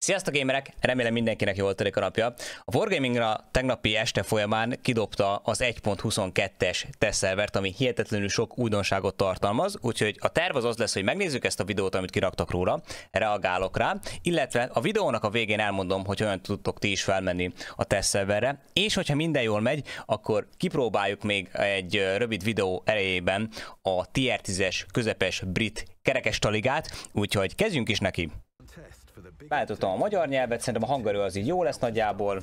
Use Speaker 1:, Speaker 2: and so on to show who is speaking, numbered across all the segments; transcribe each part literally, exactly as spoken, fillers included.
Speaker 1: Sziasztok gamerek! Remélem mindenkinek jól telik a napja. A Wargamingra tegnapi este folyamán kidobta az egy pont huszonkettes tesztszervert, ami hihetetlenül sok újdonságot tartalmaz, úgyhogy a terv az az lesz, hogy megnézzük ezt a videót, amit kiraktak róla, reagálok rá, illetve a videónak a végén elmondom, hogy olyan tudtok ti is felmenni a tesztszerverre, és hogyha minden jól megy, akkor kipróbáljuk még egy rövid videó erejében a tier tízes közepes brit kerekes taligát, úgyhogy kezdjünk is neki. Beállítottam a magyar nyelvet, szerintem a hangerő az így jó lesz nagyjából.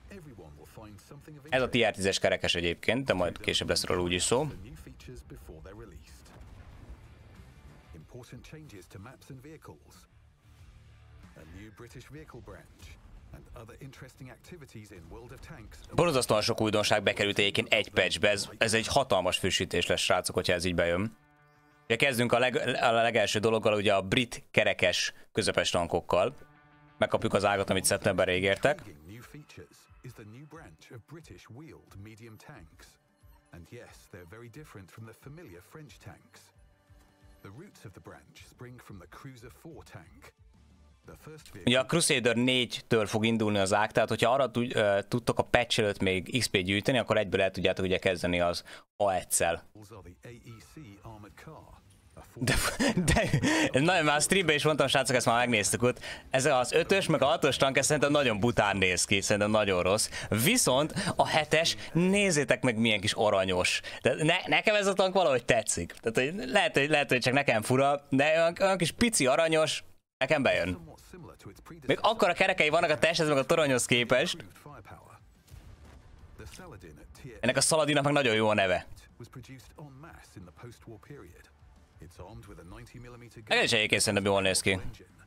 Speaker 1: Ez a tier tízes kerekes egyébként, de majd később lesz róla úgyis szó. Borzasztóan sok újdonság bekerült egyébként egy patchbe, ez, ez egy hatalmas frissítés lesz, srácok, hogyha ez így bejön. Ja, kezdünk a, leg, a legelső dologgal, ugye a brit kerekes közepes tankokkal. Megkapjuk az ágat, amit szeptemberre ígértek. Ugye a Crusader négytől fog indulni az ág, tehát hogyha arra tud, uh, tudtok a patch előtt még iksz pét gyűjteni, akkor egyből el tudjátok ugye kezdeni az á egyszel. De, de nagyon már a streamben is mondtam, srácok, ezt már megnéztük ott. Ez az ötös meg a hatos tank, ez szerintem nagyon bután néz ki, szerintem nagyon rossz. Viszont a hetes, nézzétek meg milyen kis aranyos. De ne, nekem ez a tank valahogy tetszik. Tehát, hogy lehet, hogy, lehet, hogy csak nekem fura, de olyan, olyan kis pici aranyos, nekem bejön. Még akkora kerekei vannak a testhez meg a toronyhoz képest. Ennek a Saladinnak meg nagyon jó a neve. Egész egyébként szerintem jól néz ki.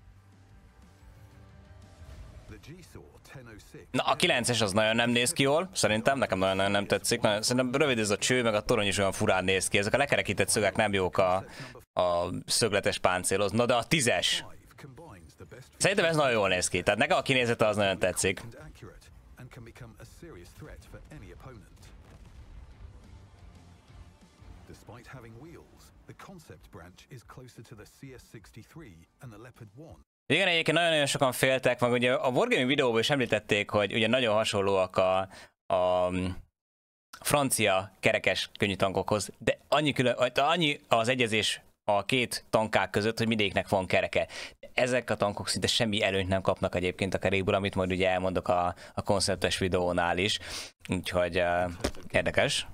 Speaker 1: Na, a kilences az nagyon nem néz ki jól, szerintem, nekem nagyon-nagyon nem tetszik. Na, szerintem rövid ez a cső, meg a torony is olyan furán néz ki. Ezek a lekerekített szögek nem jók a, a szögletes páncélhoz. Na, de a tízes. Szerintem ez nagyon jól néz ki, tehát nekem a kinézete az nagyon tetszik. Igen, egyébként nagyon-nagyon sokan féltek, meg ugye a Wargaming videóban is említették, hogy ugye nagyon hasonlóak a, a francia kerekes könnyű tankokhoz, de annyi, külön, annyi az egyezés a két tankák között, hogy mindegyiknek van kereke. Ezek a tankok szinte semmi előnyt nem kapnak egyébként a kerékből, amit majd ugye elmondok a, a konceptes videónál is. Úgyhogy uh, érdekes.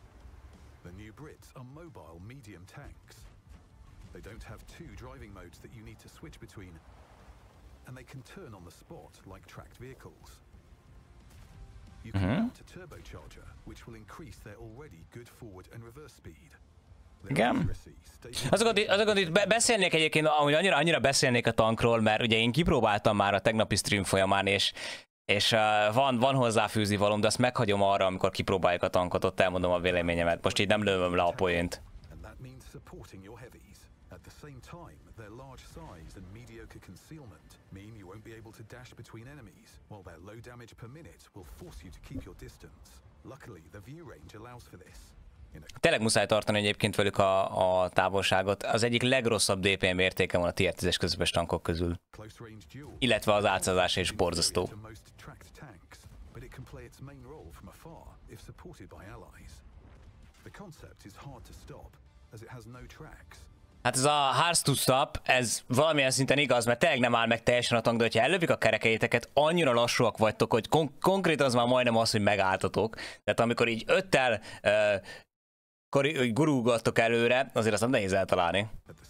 Speaker 1: Uh-huh. Igen. Azokat, azokat itt beszélnék egyébként, ahogy annyira, annyira beszélnék a tankról, mert ugye én kipróbáltam már a tegnapi stream folyamán, és, és uh, van, van hozzáfűzni valóm, de azt meghagyom arra, amikor kipróbáljuk a tankot, ott elmondom a véleményemet. Most így nem lövöm le a poént. Tényleg muszáj tartani egyébként velük a, a távolságot. Az egyik legrosszabb dé pé em értéke van a tier tízes közepes tankok közül. Illetve az átszázása is borzasztó. Hát ez a hard to stop, ez valamilyen szinten igaz, mert tényleg nem áll meg teljesen a tank, de hogyha ellövik a kerekeiteket, annyira lassúak vagytok, hogy kon konkrétan az már majdnem az, hogy megálltatok. Tehát amikor így öttel uh, gurulgattok előre, azért azt nem nehéz eltalálni.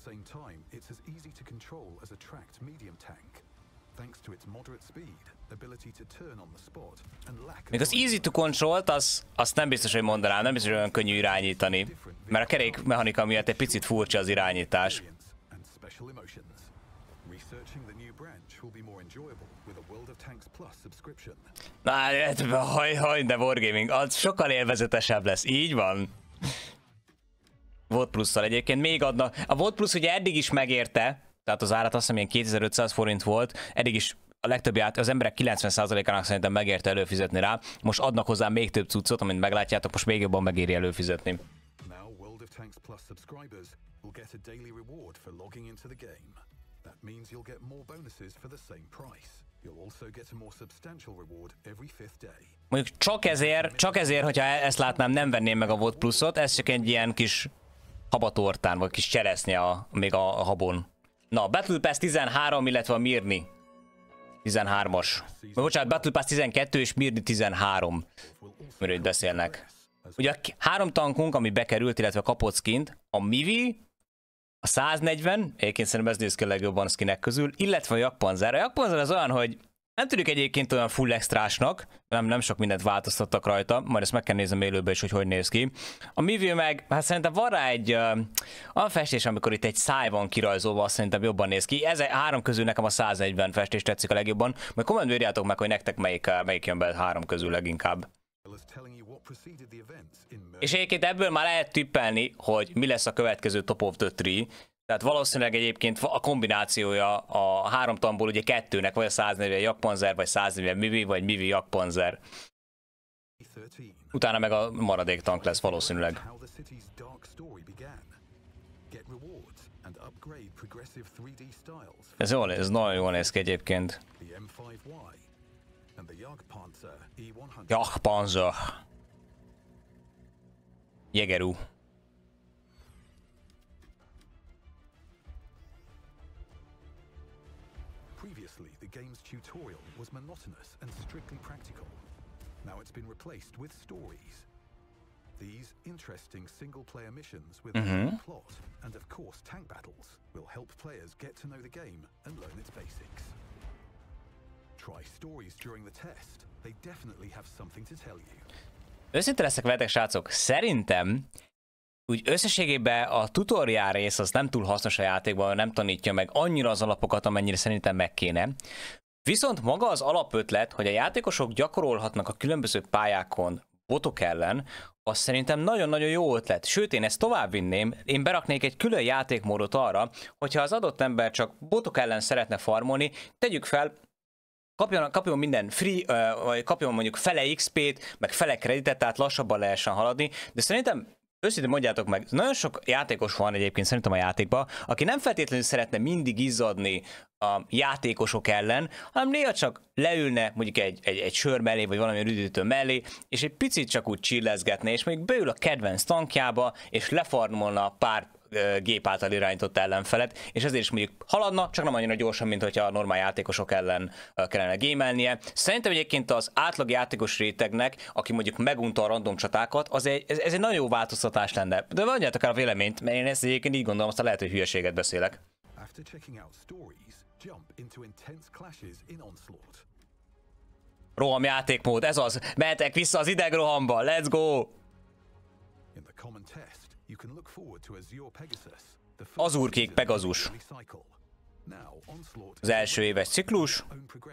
Speaker 1: Még az easy to control-t, az, azt nem biztos, hogy mondanám, nem biztos, hogy olyan könnyű irányítani. Mert a kerék mechanika miatt egy picit furcsa az irányítás. Na, haj, haj, de Wargaming, az sokkal élvezetesebb lesz, így van. Volt plusszal egyébként még adnak. A Volt plusz ugye eddig is megérte, tehát az árat azt hiszem ilyen kétezer-ötszáz forint volt, eddig is a legtöbbját, az emberek kilencven százalékának szerintem megérte előfizetni rá. Most adnak hozzá még több cuccot, amint meglátjátok, most még jobban megéri előfizetni. Mondjuk csak ezért, csak ezért, hogyha ezt látnám, nem venném meg a VOD pluszot, ez csak egy ilyen kis habatortán, vagy kis cseresznye a, még a, a habon. Na, Battle Pass tizenhárom, illetve a Mirni tizenhármas. Bocsánat, Battle Pass tizenkettő és Mirni tizenhárom. Miről itt beszélnek. Ugye a három tankunk, ami bekerült, illetve kapott skint, a Mivi, a száznegyven, egyébként szerintem ez néz ki a legjobban a skinek közül, illetve a Jagdpanzer. A Jagdpanzer az olyan, hogy nem tűnik egyébként olyan full extrásnak, nem, nem sok mindent változtattak rajta, majd ezt meg kell néznem élőbe is, hogy hogy néz ki. A Mivi meg, hát szerintem van rá egy uh, olyan festés, amikor itt egy száj van kirajzolva, azt szerintem jobban néz ki. Ez a három közül nekem a száznegyven festés tetszik a legjobban, majd kommentben írjátok meg, hogy nektek melyik, melyik jön be három közül leginkább. És egyébként ebből már lehet tippelni, hogy mi lesz a következő Top of the Tree. Tehát valószínűleg egyébként a kombinációja a három tankból ugye kettőnek, vagy a száznegyven Jagdpanzer, vagy száznegyven Mivi, vagy Mivi Jagdpanzer. Utána meg a maradék tank lesz valószínűleg. Ez jól, ez nagyon jól néz ki egyébként. Jagdpanzer. Jägerú.
Speaker 2: Previously, the game's tutorial was monotonous and strictly practical. Now it's been replaced with stories. These interesting single-player missions with
Speaker 1: Mm-hmm.
Speaker 2: a plot and, of course, tank battles will help players get to know the game and learn its basics. Try stories during the test. They definitely have something to tell you.
Speaker 1: Őszinte leszek veletek, srácok, szerintem úgy összességében a tutoriál rész az nem túl hasznos a játékban, nem tanítja meg annyira az alapokat, amennyire szerintem meg kéne. Viszont maga az alapötlet, hogy a játékosok gyakorolhatnak a különböző pályákon botok ellen, az szerintem nagyon-nagyon jó ötlet. Sőt, én ezt tovább vinném, én beraknék egy külön játékmódot arra, hogyha az adott ember csak botok ellen szeretne farmolni, tegyük fel, Kapjon, kapjon minden free, vagy kapjon mondjuk fele iksz pét, meg fele kreditet, tehát lassabban lehessen haladni, de szerintem őszintén mondjátok meg, nagyon sok játékos van egyébként szerintem a játékban, aki nem feltétlenül szeretne mindig izzadni a játékosok ellen, hanem néha csak leülne mondjuk egy, egy, egy sör mellé, vagy valami üdítő mellé, és egy picit csak úgy chillezgetne, és mondjuk beül a kedvenc tankjába, és lefarmolna pár gép által irányított ellenfelet, és ezért is mondjuk haladna, csak nem annyira gyorsan, mint hogyha a normál játékosok ellen kellene gémelnie. Szerintem egyébként az átlag játékos rétegnek, aki mondjuk megunta a random csatákat, az egy, ez, ez egy nagyon jó változtatás lenne. De mondjátok el a véleményt, mert én ezt egyébként így gondolom, aztán lehet, hogy hülyeséget beszélek. Roham játékmód, ez az! Mehetek vissza az idegrohamba, let's go! Azurkék Pegazus. Az első éves ciklus.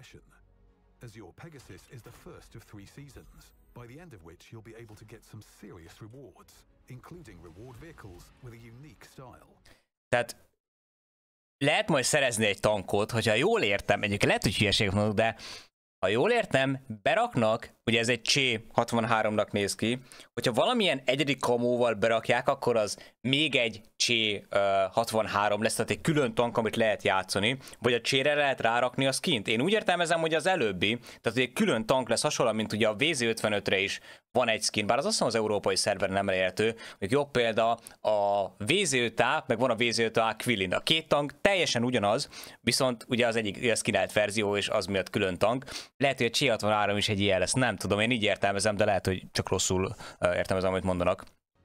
Speaker 1: Tehát lehet majd szerezni egy tankot, hogyha jól értem, egyébként lehet, hogy hülyeséget mondok, de ha jól értem, beraknak, ugye ez egy Csé hatvanháromnak néz ki, hogyha valamilyen egyedi kamóval berakják, akkor az még egy Csé hatvanhárom lesz, tehát egy külön tank, amit lehet játszani, vagy a Csére lehet rárakni a skint. Én úgy értelmezem, hogy az előbbi, tehát egy külön tank lesz hasonló, mint ugye a vé zé ötvenötre is van egy skin, bár az azt hiszem az európai szerveren nem elérhető, hogy jobb példa a vé zé öt á, meg van a vé zé öt á Quillin. A két tank teljesen ugyanaz, viszont ugye az egyik skinált verzió, és az miatt külön tank. Lehet, hogy a Csé hatvanhárom is egy ilyen lesz, nem tudom, én így értelmezem, de lehet, hogy csak rosszul uh, értelmezem, amit mondanak.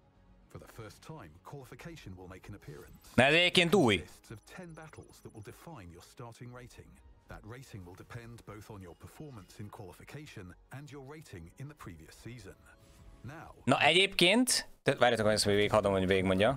Speaker 1: Na ez egyébként új. That rating will depend both on your performance in qualification and your rating in the previous season. Now, na egyébként, várjátok, hogy ezt végig hagyom, hogy végigmondja.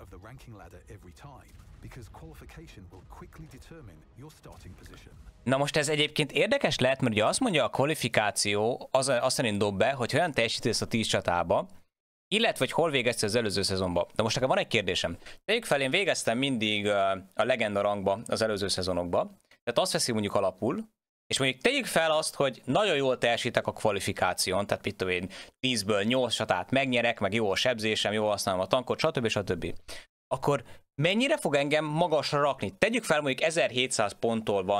Speaker 1: Na most ez egyébként érdekes lehet, mert ugye azt mondja a kvalifikáció, az, azt szerint dob be, hogy olyan teljesítesz a tíz csatába, illetve hogy hol végeztél az előző szezonban. De most nekem van egy kérdésem. Tegyük fel, én végeztem mindig a legenda rangba az előző szezonokban. Tehát azt veszi mondjuk alapul, és mondjuk tegyük fel azt, hogy nagyon jól teljesítek a kvalifikáción, tehát mit tudom én, tízből nyolc csatát megnyerek, meg jó a sebzésem, jól használom a tankot, stb. stb. Akkor mennyire fog engem magasra rakni? Tegyük fel, mondjuk ezerhétszáz ponttól van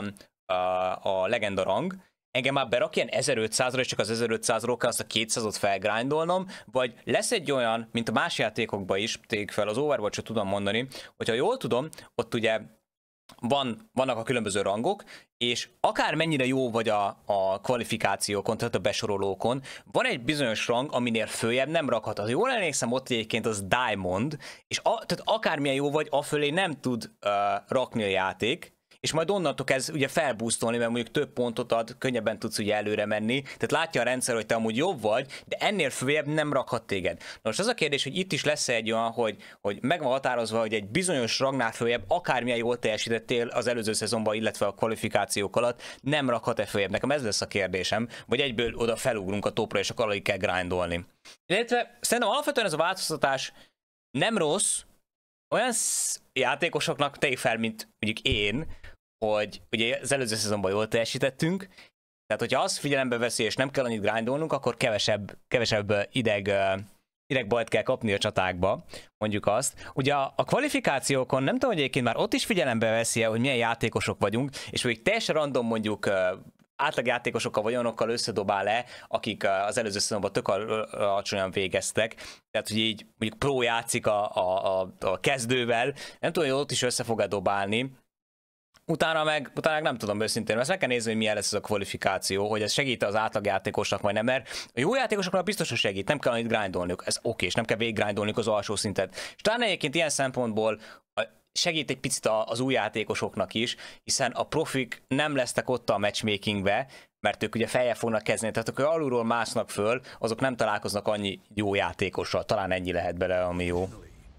Speaker 1: a legenda rang, engem már berak ilyen ezerötszázra, és csak az ezerötszázról kell azt a kétszázat felgrindolnom, vagy lesz egy olyan, mint a más játékokban is, tegyük fel az Overwatch-ot tudom mondani, hogyha jól tudom, ott ugye van, vannak a különböző rangok, és akár mennyire jó vagy a, a kvalifikációkon, tehát a besorolókon, van egy bizonyos rang, aminél följebb nem rakhat. Ha jól emlékszem, ott egyébként az Diamond, és a, tehát akármilyen jó vagy, afölé nem tud uh, rakni a játék, és majd onnantól kezd ugye felbusztolni, mert mondjuk több pontot ad, könnyebben tudsz ugye előre menni. Tehát látja a rendszer, hogy te amúgy jobb vagy, de ennél följebb nem rakhat téged. Na most az a kérdés, hogy itt is lesz egy olyan, hogy, hogy meg van határozva, hogy egy bizonyos rangnál följebb, akármilyen jól teljesítettél az előző szezonban, illetve a kvalifikációk alatt, nem rakhat-e följebb. Nekem ez lesz a kérdésem, vagy egyből oda felugrunk a topra, és akkor alig kell grindolni. Illetve szerintem alapvetően ez a változtatás nem rossz, olyan játékosoknak tegyük fel, mint mondjuk én, hogy ugye az előző szezonban jól teljesítettünk, tehát hogyha azt figyelembe veszi, és nem kell annyit grindolnunk, akkor kevesebb, kevesebb ideg, idegbajt kell kapni a csatákba, mondjuk azt. Ugye a, a kvalifikációkon nem tudom, hogy egyébként már ott is figyelembe veszi, hogy milyen játékosok vagyunk, és mondjuk teljesen random mondjuk átlagjátékosokkal vagy olyanokkal összedobál le, akik az előző szezonban tök alacsonyan végeztek, tehát hogy így mondjuk pro játszik a, a, a, a kezdővel, nem tudom, hogy ott is össze fog-e dobálni. Utána meg, utána meg nem tudom őszintén, ezt meg kell nézni, hogy milyen lesz ez a kvalifikáció, hogy ez segít az átlagjátékosnak, vagy nem, mert a jó játékosoknak biztos, hogy segít, nem kell annyit grindolniuk, ez oké, és nem kell végiggrindolniuk az alsó szintet. És talán egyébként ilyen szempontból segít egy picit az új játékosoknak is, hiszen a profik nem lesznek ott a matchmakingbe, mert ők ugye feljebb fognak kezdeni, tehát akik alulról másznak föl, azok nem találkoznak annyi jó játékossal, talán ennyi lehet bele, ami jó.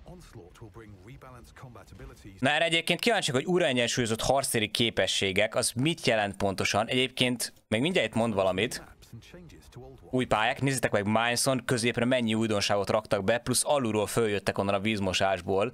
Speaker 1: Na erre egyébként kíváncsiak, hogy újraegyensúlyozott harctéri képességek, az mit jelent pontosan? Egyébként még mindjárt mond valamit. Új pályák, nézzétek meg Mineson, középre mennyi újdonságot raktak be, plusz alulról följöttek onnan a vízmosásból.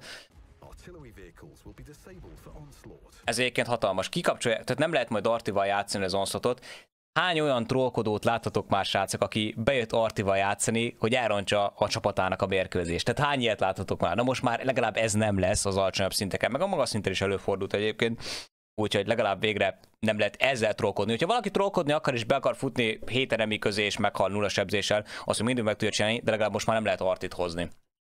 Speaker 1: Ez egyébként hatalmas. Kikapcsolják, tehát nem lehet majd Artival játszani az Onslaught-ot. Hány olyan trollkodót láthatok már, srácok, aki bejött Artival játszani, hogy elrontsa a csapatának a mérkőzést? Tehát hány ilyet láthatok már? Na most már legalább ez nem lesz az alacsonyabb szinteken, meg a magas szinten is előfordult egyébként. Úgyhogy legalább végre nem lehet ezzel trollkodni. Hogyha valaki trollkodni akar és be akar futni hét enemi közé és meghal nulla sebzéssel, azt hogy mindig meg tudja csinálni, de legalább most már nem lehet Artit hozni.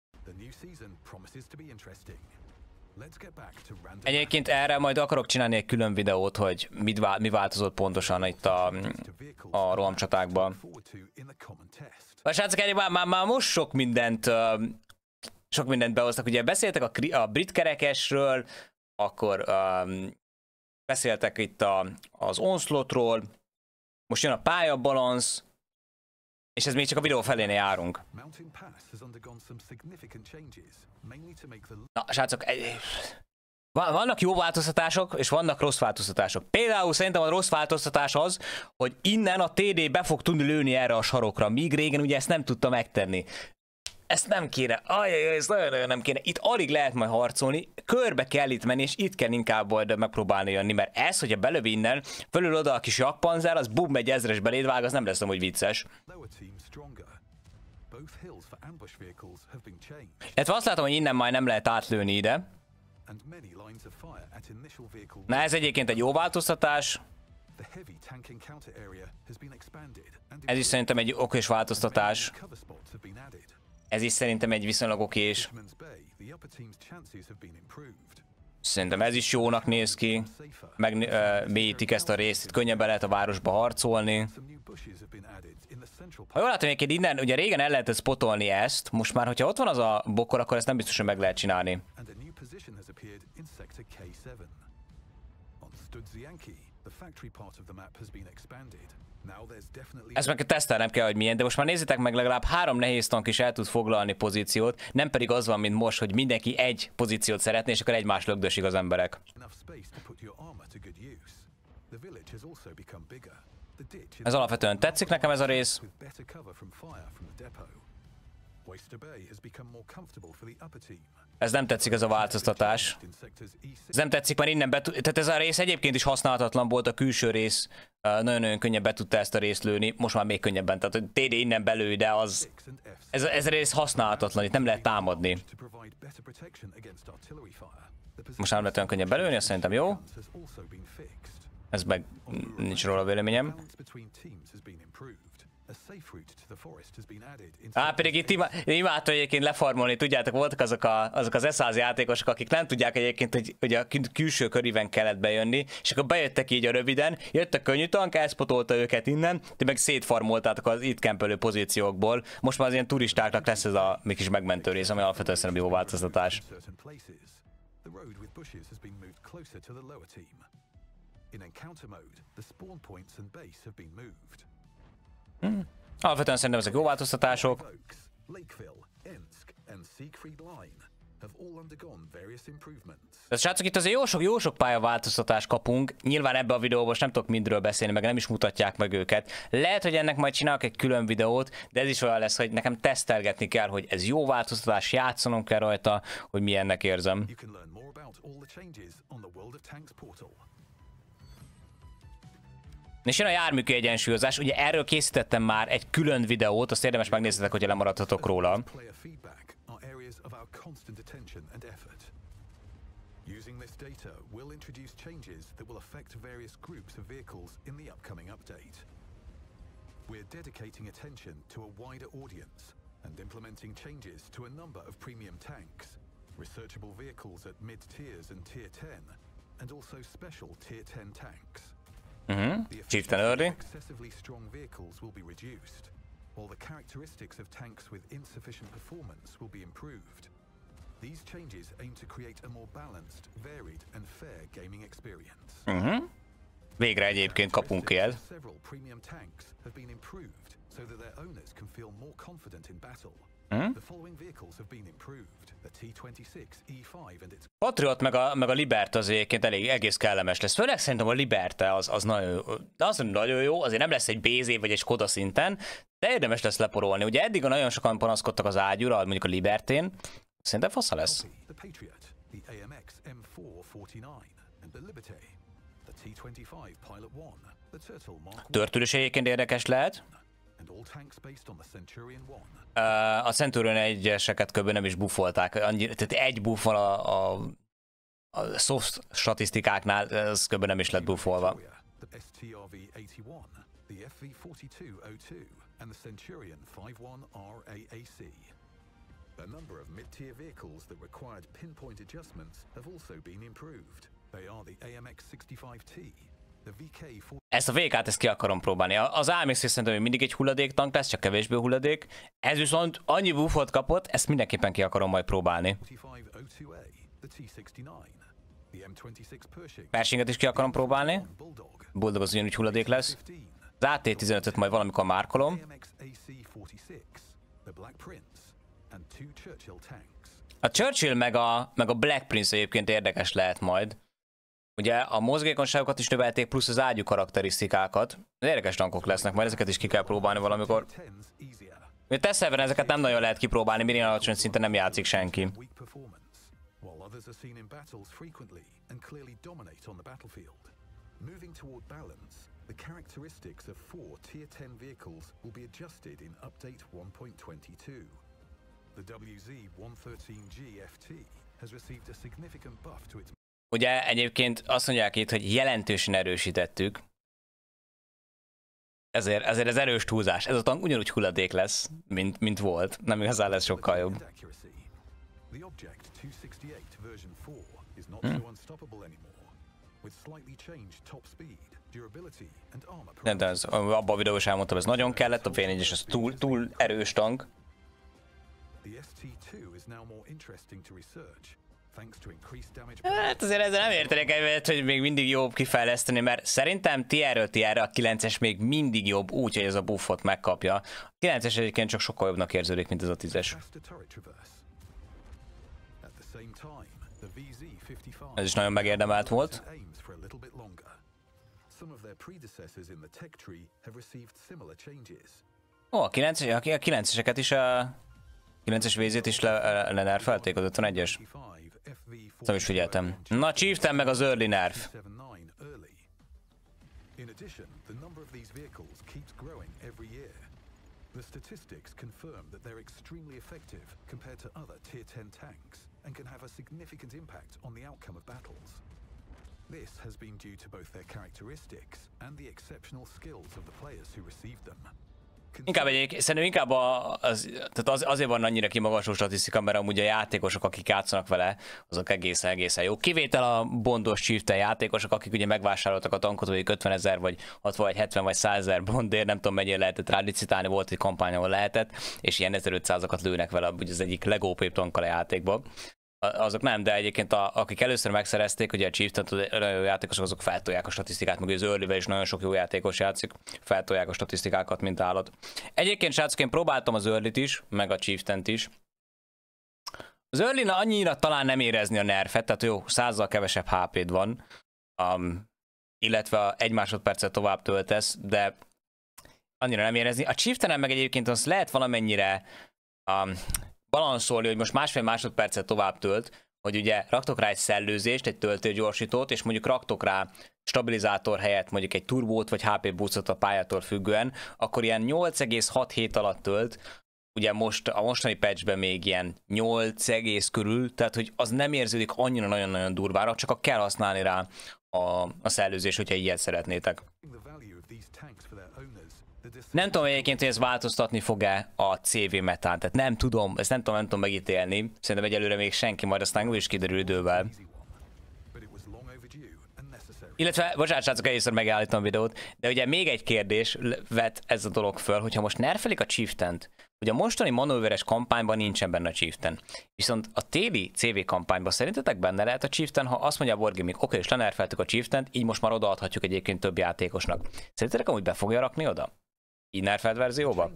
Speaker 1: Egyébként erre majd akarok csinálni egy külön videót, hogy mit vál, mi változott pontosan itt a, a rohamcsatákban. A srácok, már, már, már most sok mindent, sok mindent behoztak. Ugye beszéltek a, a brit kerekesről, akkor um, beszéltek itt a, az Onslaught-ról, most jön a pályabalansz, és ez még csak a videó felénél járunk. Na, srácok, vannak jó változtatások, és vannak rossz változtatások. Például szerintem a rossz változtatás az, hogy innen a té dé be fog tudni lőni erre a sarokra, míg régen ugye ezt nem tudta megtenni. Ezt nem kéne, ajajaj, ezt nagyon-nagyon nem kéne. Itt alig lehet majd harcolni, körbe kell itt menni, és itt kell inkább majd megpróbálni jönni, mert ez, hogyha belövi innen, fölül oda a kis jakpanzer, az bum, egy ezres beléd vág, az nem lesz amúgy vicces. Illetve azt látom, hogy innen majd nem lehet átlőni ide. Na ez egyébként egy jó változtatás. Ez is szerintem egy okés változtatás. Ez is szerintem egy viszonylag okés. Szerintem ez is jónak néz ki. Megmélyítik ezt a részt, itt könnyebben lehet a városba harcolni. Ha jól látom, egyébként innen, ugye régen el lehetett spotolni ezt, most már, hogyha ott van az a bokor, akkor ezt nem biztos, hogy meg lehet csinálni. Ezt meg tesztelnem kell, hogy milyen, de most már nézzétek meg, legalább három nehéz tank is el tud foglalni pozíciót, nem pedig az van, mint most, hogy mindenki egy pozíciót szeretné, és akkor egymást lögdösik az emberek. Ez alapvetően tetszik nekem ez a rész. Ez nem tetszik, ez a változtatás. Ez nem tetszik, mert innen be tud... Tehát ez a rész egyébként is használhatatlan volt, a külső rész nagyon-nagyon könnyen be tudta ezt a részt lőni, most már még könnyebben, tehát a té dé innen belő, de az... Ez, ez a rész használhatatlan, itt nem lehet támadni. Most már nem lehet olyan könnyen belőni, azt szerintem jó. Ez meg nincs róla véleményem. Á, pedig itt ima, imádtam egyébként lefarmolni, tudjátok, voltak azok, a, azok az száz játékosok, akik nem tudják egyébként, hogy, hogy a külső köríven kellett bejönni, és akkor bejöttek így a röviden, jött a könnyű tank, elspotolta őket innen, de meg szétfarmoltátok az itt kempelő pozíciókból. Most már az ilyen turistáknak lesz ez a mi kis megmentő rész, ami alapvetően szerintem jó változtatás. Hmm. Alapvetően szerintem ezek jó változtatások. Tehát srácok, itt azért jó sok, jó sok pályaváltoztatást kapunk. Nyilván ebbe a videóban most nem tudok mindről beszélni, meg nem is mutatják meg őket. Lehet, hogy ennek majd csinálok egy külön videót, de ez is olyan lesz, hogy nekem tesztelgetni kell, hogy ez jó változtatás, játszanom kell rajta, hogy milyennek érzem. És jön a jármű kiegyensúlyozás, ugye erről készítettem már egy külön videót, azt érdemes megnézzetek, hogyha lemaradhatok róla. Using this data will introduce changes that will affect various groups of vehicles in the upcoming update. We're dedicating attention to a wider audience and implementing changes to a number of premium tanks, researchable vehicles at mid-tiers and tier ten, and also special tier ten tanks. Mm-hmm. Chieftain early. Excessively strong vehicles will be reduced, while the characteristics of tanks with insufficient performance will be improved. These changes aim to create a more balanced, varied and fair gaming experience. Mm-hmm. Végre egyébként kapunk ilyet. Several premium tanks have been improved so that their owners can feel more confident in battle. Mm-hmm. The following vehicles have been improved. The T twenty-six E five and its Patriot meg a meg a Liberta az egyébként elég egész kellemes lesz. Főleg szerintem a Liberta az az nagyon az nagyon jó, azért nem lesz egy bé zé vagy egy Skoda szinten, de érdemes lesz leporolni. Ugye eddig nagyon sokan panaszkodtak az ágyúra, mondjuk a Libertén. Szerintem fasza lesz. Törtülés egyébként érdekes lehet. A Centurion egyeseket kb. Nem is buffolták. Tehát egy buff van a, a, a soft statisztikáknál, ez kb. Nem is lett buffolva. A number of mid-tier vehicles that required pinpoint adjustments have also been improved. They are the A M X sixty-five T, the V K forty. Ezt a vé ká-t ezt ki akarom próbálni. Az á em iksz szerintem hogy mindig egy hulladék tank lesz, csak kevésbé hulladék. Ez viszont annyi buffot kapott, ezt mindenképpen ki akarom majd próbálni. Pershinget is ki akarom próbálni. Bulldog az ugyanúgy hulladék lesz. Az á té tizenötöt majd valamikor márkolom. A Churchill meg a, meg a Black Prince egyébként érdekes lehet majd. Ugye a mozgékonyságokat is növelték, plusz az ágyú karakterisztikákat. Érdekes tankok lesznek, majd ezeket is ki kell próbálni valamikor. Ugye Teszelben ezeket nem nagyon lehet kipróbálni, mert ilyen alacsony szinten nem játszik senki. The characteristics of four tier ten vehicles will be adjusted in update one point twenty-two. The W Z one thirteen G F T has received a significant buff to its. Ugye egyébként azt mondják itt, hogy jelentősen erősítettük. Ezért, ezért ez erős túlzás. Ez a tank ugyanúgy hulladék lesz, mint, mint volt. Nem igazán lesz sokkal jobb. Hmm. Nem, de ez, abban a videóban is elmondtam, ez nagyon kellett, a vé négyes ez túl, túl erős tank. Hát azért ezzel nem értenek egyet, hogy még mindig jobb kifejleszteni, mert szerintem tier-ről tierre a kilences még mindig jobb, úgy, hogy ez a buffot megkapja. A kilences egyébként csak sokkal jobbnak érződik, mint ez a tízes. Ez is nagyon megérdemelt volt. Ó, a kilenceseket is a kilences vé zét is le, lenerfelték, az ötvenegyes. Nem is figyeltem. Na, Chieftain meg az early nerf. The statistics confirm that they're extremely effective compared to other tier ten tanks and can have a significant impact on the outcome of battles.
Speaker 2: This has been due to both their characteristics and the exceptional skills of the players who received them.
Speaker 1: Inkább egyébként, szerintem inkább a, az, tehát az, azért van annyira kimagasló statisztika, mert amúgy a játékosok, akik játszanak vele, azok egészen, egészen jó. Kivétel a bondos chieftain játékosok, akik ugye megvásároltak a tankot, vagy ötvenezer, vagy hatvan, vagy hetven, vagy százezer bondért, nem tudom mennyire lehetett rá licitálni, volt egy kampány, ahol lehetett, és ilyen ezerötszázakat lőnek vele, ugye az egyik legópébb tankkal a játékban. Azok nem, de egyébként a, akik először megszerezték, ugye a Chieftain nagyon jó játékosok, azok feltolják a statisztikát, meg az early-vel is nagyon sok jó játékos játszik, feltolják a statisztikákat, mint állat. Egyébként srácok, én próbáltam az early-t is, meg a Chieftain-t is. Az early-n annyira talán nem érezni a nerfet, tehát jó, százzal kevesebb há pé-d van, um, illetve egy másodpercet tovább töltesz, de annyira nem érezni. A Chieftain-en meg egyébként az lehet valamennyire um, balanszolni, hogy most másfél másodpercet tovább tölt, hogy ugye raktok rá egy szellőzést, egy töltőgyorsítót, és mondjuk raktok rá stabilizátor helyett mondjuk egy turbót vagy há pé boostot a pályától függően, akkor ilyen nyolc egész hat hét alatt tölt, ugye most a mostani patchben még ilyen nyolc egész körül, tehát hogy az nem érződik annyira nagyon-nagyon durvára, csak a kell használni rá a, a szellőzés, hogyha ilyet szeretnétek. Nem tudom egyébként, hogy ez változtatni fog-e a cé vé metán, tehát nem tudom, ezt nem tudom, nem tudom megítélni. Szerintem egyelőre még senki, majd aztán úgyis kiderül idővel. Illetve, bocsánat, srácok, először megállítom a videót, de ugye még egy kérdés vet ez a dolog föl, hogyha most nerfelik a Chieftain-t, ugye a mostani manőveres kampányban nincsen benne a Chieftain, viszont a téli cé vé kampányban szerintetek benne lehet a Chieftain, ha azt mondja a Wargaming, oké, és lenerfeltük a Chieftain-t, így most már odaadhatjuk egyébként több játékosnak. Szerintetek amúgy be fogja rakni oda? Így nerfelt verzióba?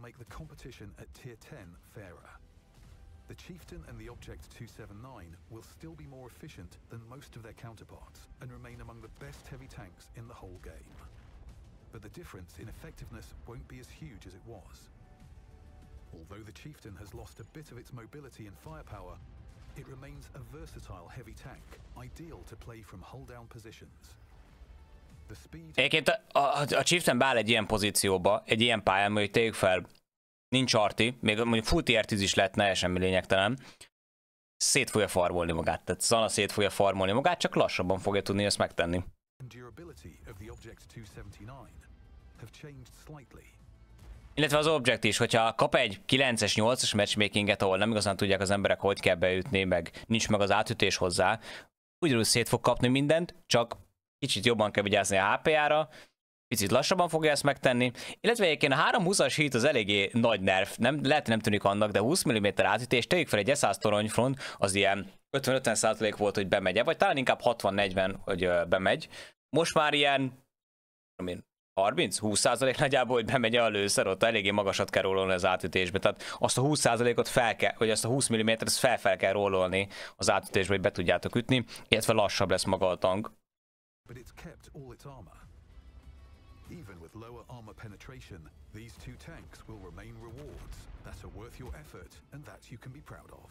Speaker 2: The Chieftain and the Object two seventy-nine will still be more efficient than most of their counterparts and remain among the best heavy tanks in the whole game. But the difference in effectiveness won't be as huge as it was. Although the Chieftain has lost a bit of its mobility and firepower, it remains a versatile heavy tank, ideal to play from hull-down positions. The speed...
Speaker 1: Egyébként a, a, a Chieftain beáll egy ilyen pozícióba, egy ilyen pályán, hogy tegyük fel, nincs arti, még mondjuk full tier tíz is lehetne, semmi lényegtelen. Szét fogja farmolni magát, tehát Zana szét fogja farmolni magát, csak lassabban fogja tudni ezt megtenni. Illetve az Object is, hogyha kap egy kilences nyolcas matchmakinget, ahol nem igazán tudják az emberek, hogy kell beütni, meg nincs meg az átütés hozzá, ugyanúgy szét fog kapni mindent, csak kicsit jobban kell vigyázni a há pé-jára, picit lassabban fogja ezt megtenni, illetve egyébként a háromszázhúszas hit az eléggé nagy nerf, nem, lehet nem tűnik annak, de húsz milliméter átütés, tegyük fel egy es száz toronyfront, az ilyen ötven-ötven százalék volt, hogy bemegy, vagy talán inkább hatvan-negyven, hogy bemegy. Most már ilyen harminc-húsz százalék nagyjából, hogy bemegy a lőszer, ott eléggé magasat kell rólolni az átütésbe, tehát azt a húsz százalékot fel kell, vagy azt a húsz millimétert fel, fel kell rólolni az átütésbe, hogy be tudjátok ütni, illetve lassabb lesz maga a tank.
Speaker 2: Even with lower armor penetration, these two tanks will remain rewards that are worth your effort and that you can be proud of.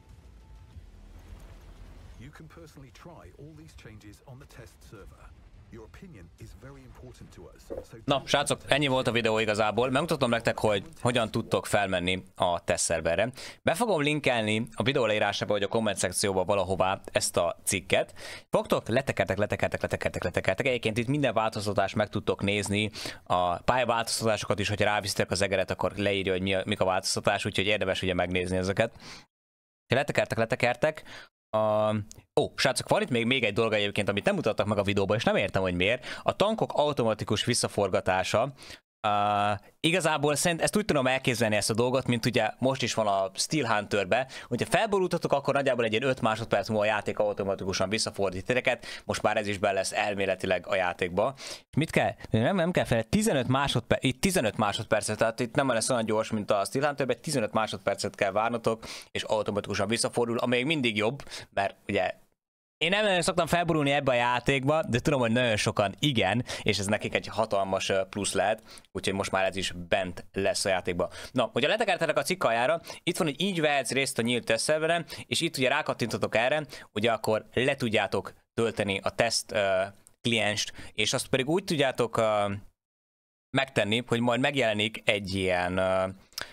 Speaker 2: You can personally try all these changes on the test server. Your opinion is very important to us. So
Speaker 1: Na, srácok, ennyi volt a videó igazából. Megmutatom nektek, hogy hogyan tudtok felmenni a test szerverre. Be fogom linkelni a videó leírásába, vagy a komment szekcióba valahová ezt a cikket. Fogtok, letekertek, letekertek, letekertek, letekertek. Egyébként itt minden változtatást meg tudtok nézni. A pályaváltoztatásokat is, hogyha ráviszitek az egeret, akkor leírja, hogy mi a, mik a változtatás, úgyhogy érdemes ugye megnézni ezeket. Ha letekertek, letekertek. Uh, ó, srácok, van itt még, még egy dolog egyébként, amit nem mutattak meg a videóban, és nem értem, hogy miért. A tankok automatikus visszaforgatása. Uh, igazából szerint ezt úgy tudom elképzelni ezt a dolgot, mint ugye most is van a Steel Hunterbe, hogyha felborultatok, akkor nagyjából egy ilyen öt másodperc múlva a játék automatikusan visszafordít titeket, most már ez is be lesz elméletileg a játékba. Mit kell? Nem, nem kell fel, tizenöt másodperc, itt tizenöt másodpercet, tehát itt nem lesz olyan gyors, mint a Steel Hunterben, tizenöt másodpercet kell várnotok, és automatikusan visszafordul, ami még mindig jobb, mert ugye én nem nagyon szoktam felborulni ebbe a játékba, de tudom, hogy nagyon sokan igen, és ez nekik egy hatalmas plusz lehet, úgyhogy most már ez is bent lesz a játékba. Na, hogyha letekertetek a cikk aljára, itt van, hogy így vehetsz részt a nyílt tesztszerveren, és itt ugye rákattintotok erre, ugye akkor le tudjátok tölteni a teszt uh, klienst, és azt pedig úgy tudjátok uh, megtenni, hogy majd megjelenik egy ilyen uh,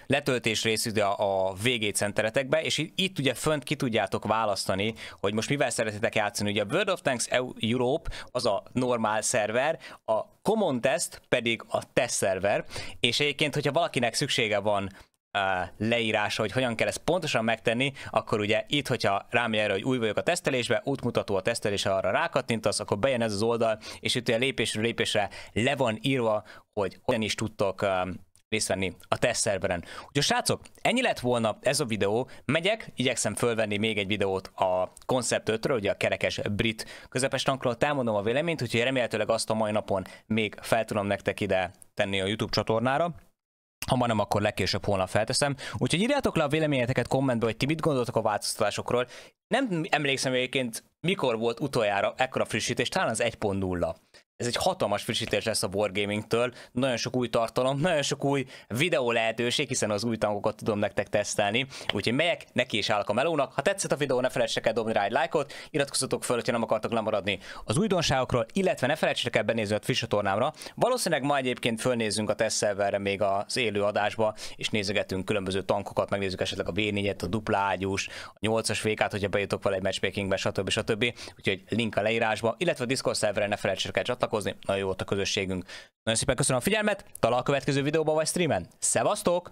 Speaker 1: letöltés rész ugye a vé gé centeretekbe, és itt ugye fönt ki tudjátok választani, hogy most mivel szeretitek játszani. Ugye a World of Tanks Europe az a normál szerver, a Common Test pedig a test szerver, és egyébként, hogyha valakinek szüksége van leírása, hogy hogyan kell ezt pontosan megtenni, akkor ugye itt, hogyha rámegy erre, hogy új vagyok a tesztelésbe, útmutató a tesztelésre, arra rákattintasz, akkor bejön ez az oldal, és itt ugye lépésről lépésre le van írva, hogy hogyan is tudtok részt venni a tesztszerveren. Úgyhogy srácok, ennyi lett volna ez a videó. Megyek, igyekszem fölvenni még egy videót a Concept ötről, ugye a kerekes brit közepes tankról, elmondom a véleményt, úgyhogy remélhetőleg azt a mai napon még fel tudom nektek ide tenni a YouTube csatornára. Ha ma nem, akkor legkésőbb holnap felteszem. Úgyhogy írjátok le a véleményeteket kommentbe, hogy ti mit gondoltok a változtatásokról. Nem emlékszem egyébként, mikor volt utoljára ekkora frissítés, talán az egy pont nulla. Ez egy hatalmas frissítés lesz a Wargaming-től, nagyon sok új tartalom, nagyon sok új videó lehetőség, hiszen az új tankokat tudom nektek tesztelni. Úgyhogy megyek, neki is állok a melónak. Ha tetszett a videó, ne felejtsetek el dobni rá egy lájkot, iratkozzatok fel, hogyha nem akartok lemaradni az újdonságokról, illetve ne felejtsetek el benézni a Twitch csatornámra. Valószínűleg ma egyébként fölnézzünk a tesztszerverre még az élő adásba, és nézegetünk különböző tankokat, megnézzük esetleg a vé négyet, a dupla ágyús, a nyolcas vékát, hogyha bejutok vele egy matchmakingbe, stb. stb. Úgyhogy link a leírásba, illetve a Discord szerverre ne felejtsetek el csatlakozni. Nagyon jó volt a közösségünk. Nagyon szépen köszönöm a figyelmet, talán a következő videóban vagy streamen. Szevasztok!